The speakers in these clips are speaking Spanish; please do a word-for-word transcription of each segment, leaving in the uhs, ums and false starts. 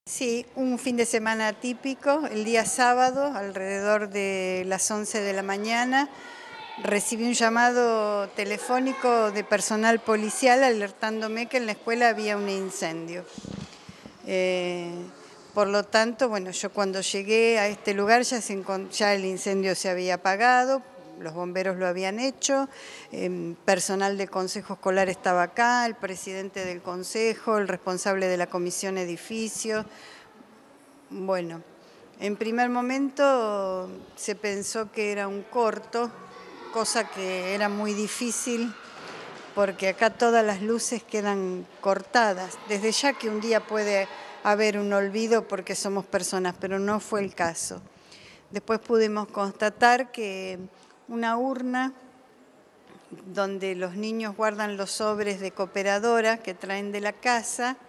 Sí, un fin de semana típico, el día sábado, alrededor de las once de la mañana, recibí un llamado telefónico de personal policial alertándome que en la escuela había un incendio. Eh, por lo tanto, bueno, yo cuando llegué a este lugar ya, se ya el incendio se había apagado, los bomberos lo habían hecho, eh, personal del consejo escolar estaba acá, el presidente del consejo, el responsable de la comisión edificio. Bueno, en primer momento se pensó que era un corto, cosa que era muy difícil porque acá todas las luces quedan cortadas. Desde ya que un día puede haber un olvido porque somos personas, pero no fue el caso. Después pudimos constatar que una urna donde los niños guardan los sobres de cooperadora que traen de la casa,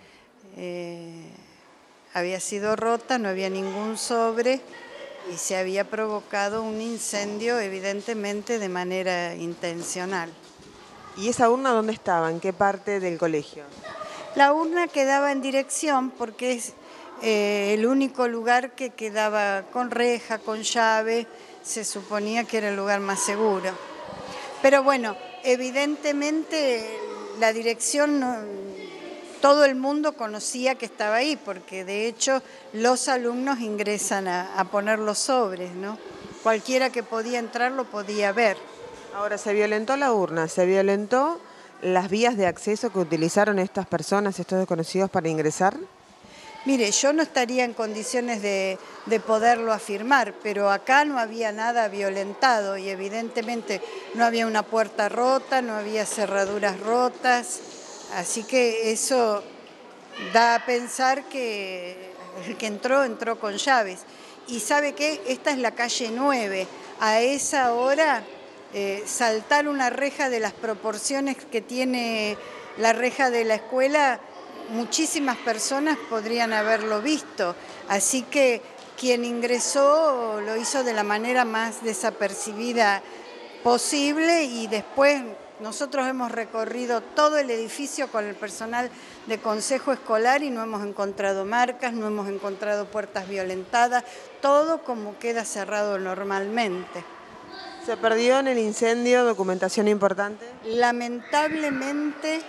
eh, había sido rota, no había ningún sobre y se había provocado un incendio evidentemente de manera intencional. ¿Y esa urna dónde estaba? ¿En qué parte del colegio? La urna quedaba en dirección porque es eh, el único lugar que quedaba con reja, con llave, se suponía que era el lugar más seguro. Pero bueno, evidentemente la dirección, no, todo el mundo conocía que estaba ahí, porque de hecho los alumnos ingresan a, a poner los sobres, ¿no? Cualquiera que podía entrar lo podía ver. Ahora, ¿se violentó la urna? ¿Se violentó las vías de acceso que utilizaron estas personas, estos desconocidos, para ingresar? Mire, yo no estaría en condiciones de, de poderlo afirmar, pero acá no había nada violentado y evidentemente no había una puerta rota, no había cerraduras rotas, así que eso da a pensar que el que entró, entró con llaves. Y ¿sabe qué? Esta es la calle nueve, a esa hora eh, saltar una reja de las proporciones que tiene la reja de la escuela, muchísimas personas podrían haberlo visto, así que quien ingresó lo hizo de la manera más desapercibida posible y después nosotros hemos recorrido todo el edificio con el personal de consejo escolar y no hemos encontrado marcas, no hemos encontrado puertas violentadas, todo como queda cerrado normalmente. ¿Se perdió en el incendio documentación importante? Lamentablemente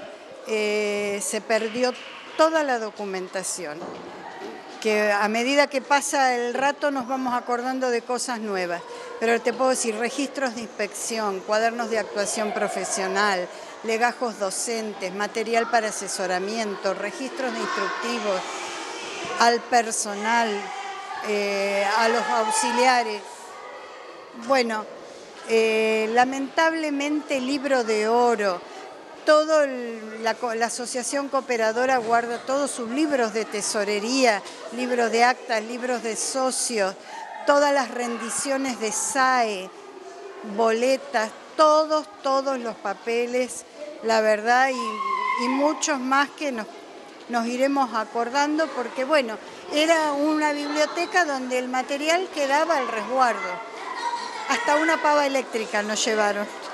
eh, se perdió toda la documentación, que a medida que pasa el rato nos vamos acordando de cosas nuevas, pero te puedo decir, registros de inspección, cuadernos de actuación profesional, legajos docentes, material para asesoramiento, registros de instructivos, al personal, eh, a los auxiliares. Bueno, eh, lamentablemente libro de oro, todo el, la, la asociación cooperadora guarda todos sus libros de tesorería, libros de actas, libros de socios, todas las rendiciones de S A E, boletas, todos, todos los papeles, la verdad, y, y muchos más que nos, nos iremos acordando porque, bueno, era una biblioteca donde el material quedaba al resguardo. Hasta una pava eléctrica nos llevaron.